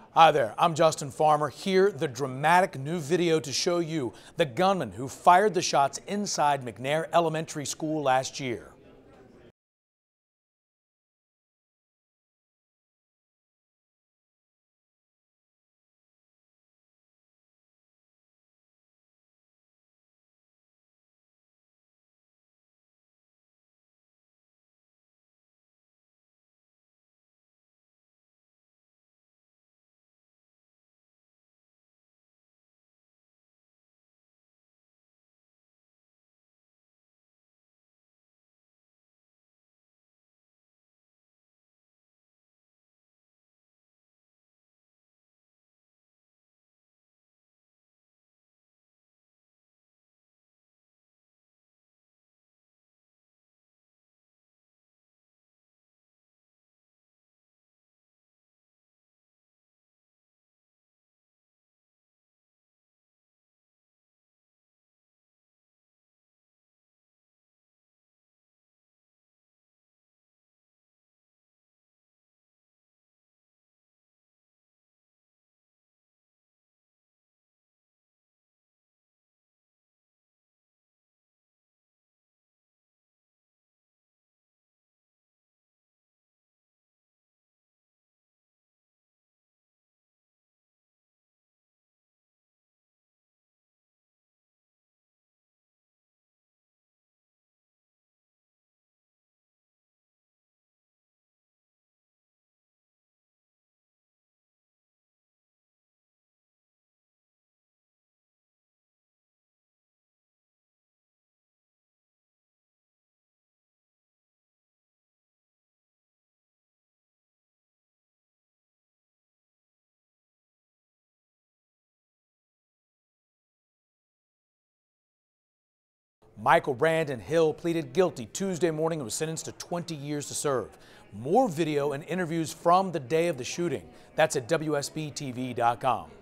Hi there, I'm Justin Farmer. Here, the dramatic new video to show you the gunman who fired the shots inside McNair Elementary School last year. Michael Brandon Hill pleaded guilty Tuesday morning and was sentenced to 20 years to serve. More video and interviews from the day of the shooting. That's at WSB-TV.com.